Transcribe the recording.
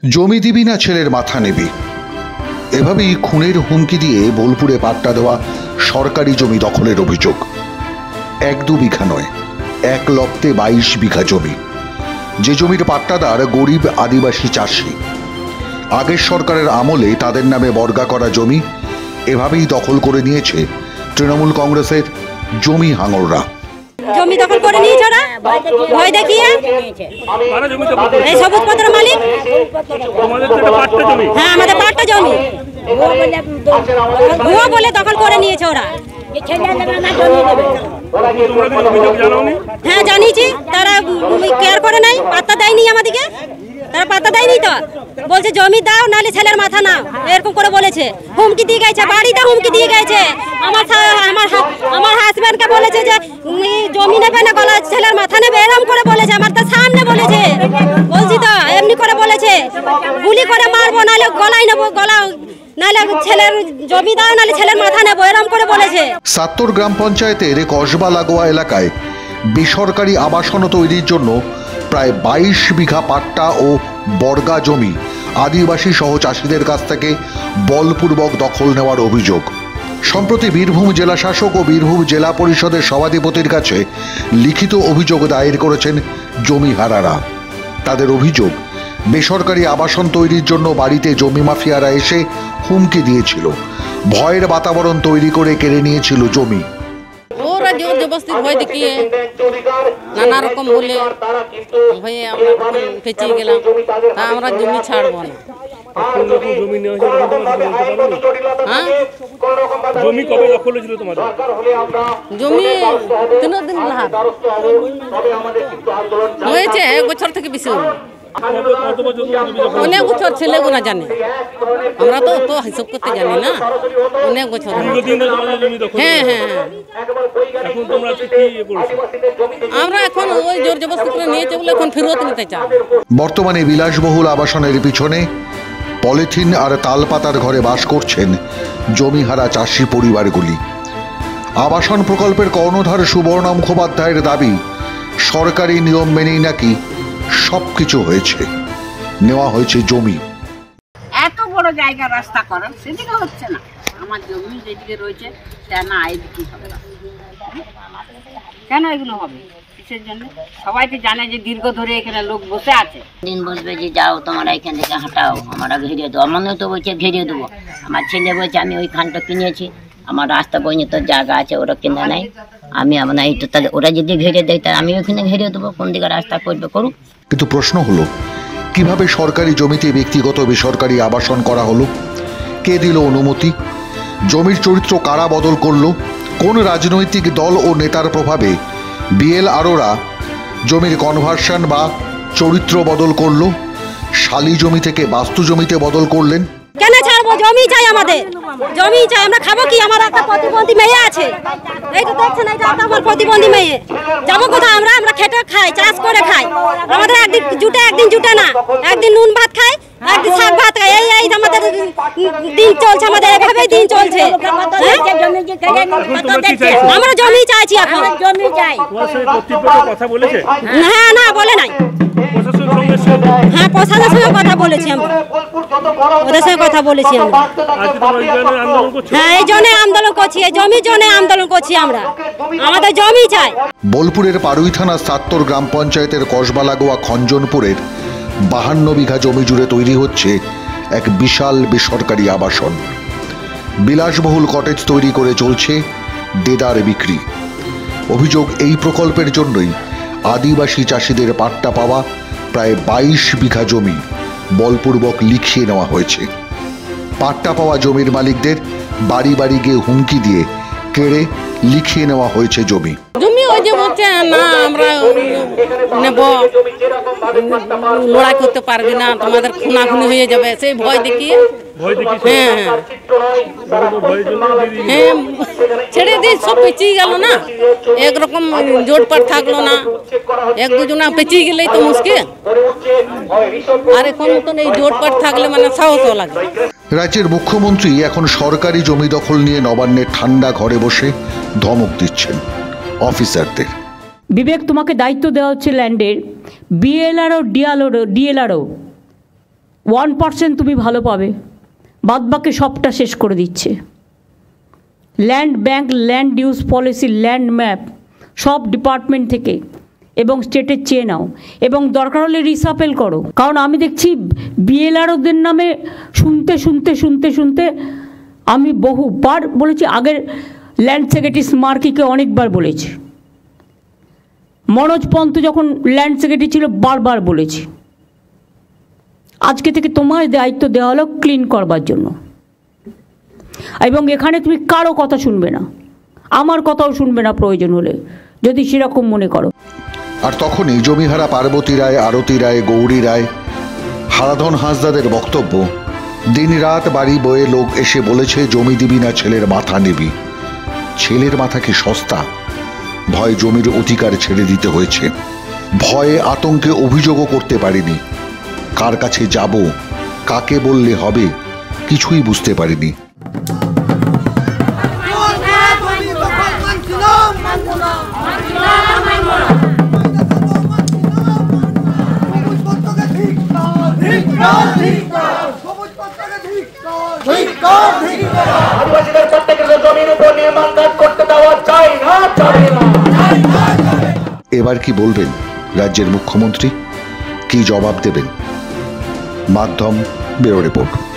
জমি দিবি না ছেলের মাথা নেবি, এভাবেই খুনের হুমকি দিয়ে বোলপুরে পাট্টা দেওয়া সরকারি জমি দখলের অভিযোগ। 1-2 বিঘা নয়, 1 লপ্তে 22 বিঘা জমি। যে জমির পাট্টাদার গরিব আদিবাসী চাষি। আগের সরকারের আমলে তাদের নামে বর্গা করা জমি এভাবেই দখল করে নিয়েছে তৃণমূল কংগ্রেসের জমি হাঙররা। জমি দখল করে নিয়েছে ওরা, ভয় দেখিয়ে। এই সবুজ পত্র মালিক। হ্যাঁ, আমাদের পাট্টা জমি ভুয়ো বলে দখল করে নিয়েছে ওরা। হ্যাঁ জানিয়েছি, তারা কেয়ার করে নাই, পাত্তা দেয়নি আমাদেরকে। তারা পাত্তা দেয়নি তো, বলছে জমি দাও নাহলে ছেলের মাথা নাও, এরকম করে বলেছে। হুমকি দিয়ে গেছে, বাড়িতে হুমকি দিয়ে গেছে। আমার হাজব্যান্ডকে বলেছে যে জমি নেবে না, গলা ছেলের মাথা নেবে, এরকম করে বলেছে। আমার তো সামনে বলেছে, বলছি তো এমনি করে বলেছে, গুলি করে মারবো নাহলে গলায় নেবো, গলা নাহলে ছেলের জমি দাও নাহলে ছেলের মাথা নেবো, এরকম করে বলেছে। সাত্তর গ্রাম পঞ্চায়েতের কসবা লাগোয়া এলাকায় বেসরকারি আবাসন তৈরির জন্য প্রায় 22 বিঘা পাট্টা ও বর্গা জমি আদিবাসী সহ চাষিদের কাছ থেকে বলপূর্বক দখল নেওয়ার অভিযোগ। সম্প্রতি বীরভূম জেলা শাসক ও বীরভূম জেলা পরিষদের সভাধিপতির কাছে লিখিত অভিযোগ দায়ের করেছেন জমিহারারা। তাদের অভিযোগ, বেসরকারি আবাসন তৈরির জন্য বাড়িতে জমি মাফিয়ারা এসে হুমকি দিয়েছিল, ভয়ের বাতাবরণ তৈরি করে কেড়ে নিয়েছিল জমি। ওরা জোর জবরদস্তি ভয় দেখিয়ে নানা রকম বলে ভয়ে আমরা পেঁচিয়ে গেলাম, তা আমরা জমি ছাড়বো না। জমি কবে দখল হয়েছিল তোমাদের? জমি 3 দিন হয়েছে, 1 বছর থেকে বেশি হলো। অনেক বছর ছেলে গোনা জানে, আমরা তো অত হিসাব করতে জানি না। অনেক বছর। হ্যাঁ হ্যাঁ, আমরা এখন ওই জোর জবরদস্তি করে নিয়েছে বলে এখন ফেরত নিতে চাই। বর্তমানে বিলাসবহুল আবাসনের পিছনে পলিথিন আর তালপাতার ঘরে বাস করছেন জমিহারা চাষি পরিবারগুলি। আবাসন প্রকল্পের কর্ণধার সুবর্ণা মুখোপাধ্যায়ের দাবি, সরকারি নিয়ম মেনেই নাকি সবকিছু হয়েছে, নেওয়া হয়েছে জমি। এত বড় জায়গা রাস্তা করার সেদিকে হচ্ছে না, আমার জমি যেদিকে রয়েছে না এদিকে হবে না। কেন এগুলো হবে? কিসের জন্য? সবাই তো জানে যে দীর্ঘ ধরে এখানে লোক বসে আছে। দিন বলবে যে যাও তোমরা এখান থেকে হাঁটাও, আমরা ঘিরিয়ে দেবো। আমারও তো বলছে ঘিরিয়ে দেবো। আমার ছেলে বলছে আমি ওই খানটা কিনেছি, আমার রাস্তা পর্যন্ত জায়গা আছে, ওরা কিনে নেয়, আমি আপনার এই তো, তাহলে ওরা যদি ঘিরে দেয় তাহলে আমি ওইখানে ঘিরিয়ে দেবো। কোন দিকে রাস্তা করবে করুক। কিন্তু প্রশ্ন হলো, কিভাবে সরকারি জমিতে ব্যক্তিগত বেসরকারি আবাসন করা হলো? কে দিল অনুমতি? জমির চরিত্র কারা বদল করলো? কোন রাজনৈতিক দল ও নেতার প্রভাবে বিএলআরওরা জমির কনভার্সন বা চরিত্র বদল করলো? শালি জমি থেকে বাস্তু জমিতে বদল করলেন। কেন ছাড়বো? জমি চাই আমাদের, জমি চাই। আমরা খাবো কি? আমার একটা প্রতিবন্ধী মেয়ে আছে, এই তো দেখছেন, এটা আমার প্রতিবন্ধী মেয়ে। যাবো কোথায়? আমরা খেটে খাই, চাষ করে খাই। আমাদের একদিন জুটে না, একদিন নুন ভাত খাই, একদিন শাক ভাত খাই। এই আমাদের দিন চলছে, আমাদের এভাবেই দিন চলছে। আমরা জমি চাইছি এখন, জমি চাই। হ্যাঁ না বলে নাই। হ্যাঁ প্রশাসনের সঙ্গে কথা বলেছি, আমরা ওদের সঙ্গে কথা বলেছি। আমরা হ্যাঁ এই জন্য আন্দোলন করছি, এই জমির জন্য আন্দোলন করছি। আমরা আমাদের জমি চাই। বোলপুরের পাড়ুই থানা সাত্তর গ্রাম পঞ্চায়েতের কসবা লাগোয়া খঞ্জনপুরের 52 বিঘা জমি জুড়ে তৈরি হচ্ছে এক বিশাল বেসরকারি আবাসন। বিলাসবহুল কটেজ তৈরি করে চলছে দেদার বিক্রি। অভিযোগ, এই প্রকল্পের জন্যই আদিবাসী চাষিদের পাট্টা পাওয়া প্রায় 22 বিঘা জমি বলপূর্বক লিখিয়ে নেওয়া হয়েছে। পাট্টা পাওয়া জমির মালিকদের বাড়ি বাড়ি গিয়ে হুমকি দিয়ে কেড়ে লিখিয়ে নেওয়া হয়েছে জমি। জমি ওই যে বলছে না আমরা নেব, লড়াই করতে পারবি না, তোমাদের খুনাখুনি হয়ে যাবে, সেই ভয় দেখিয়ে। হ্যাঁ হ্যাঁ, ছেড়ে দিয়ে সব পেঁচিয়ে গেল না, একরকম জোটপাট থাকলো না। 1-2 পেঁচিয়ে গেলেই তো মুশকিল, আর এখন মতন এই জোটপাট থাকলে মানে সাহসও লাগে। রাজ্যের মুখ্যমন্ত্রী এখন সরকারি জমি দখল নিয়ে নবান্নের ঠান্ডা ঘরে বসে ধমক দিচ্ছেন অফিসারদের। বিবেক, তোমাকে দায়িত্ব দেওয়া হচ্ছে ল্যান্ডের, বিএলআরও ডিএলআরও 1% তুমি ভালো পাবে, বাদবাকি সবটা শেষ করে দিচ্ছে। Land bank, land use policy, land map সব ডিপার্টমেন্ট থেকে এবং স্টেটের চেয়ে নাও, এবং দরকার হলে রিসাপেল করো। কারণ আমি দেখছি বিএলআরওদের নামে শুনতে আমি বহুবার বলেছি, আগের ল্যান্ড সেক্রেটারি স্মার্কিকে অনেকবার বলেছি, মনোজ পন্ত যখন ল্যান্ড সেক্রেটারি ছিল বারবার বলেছি। আজকে থেকে তোমার দায়িত্ব দেওয়া হলো ক্লিন করবার জন্য, এবং এখানে তুমি কারো কথা শুনবে না, আমার কথাও শুনবে না প্রয়োজন হলে, যদি সেরকম মনে করো। আর তখনই জমিহারা পার্বতী রায়, আরতি রায়, গৌরী রায়, হারাধন হাঁসদাদের বক্তব্য, দিনরাত বাড়ি বয়ে লোক এসে বলেছে জমি দিবি না ছেলের মাথা নিবি। ছেলের মাথা কি সস্তা? ভয় জমির অধিকার ছেড়ে দিতে হয়েছে, ভয়ে আতঙ্কে অভিযোগও করতে পারিনি, কার কাছে যাব, কাকে বললে হবে, কিছুই বুঝতে পারিনি। এবার কি বলবেন রাজ্যের মুখ্যমন্ত্রী? কি জবাব দেবেন? মাধ্যম ব্যুরো রিপোর্ট।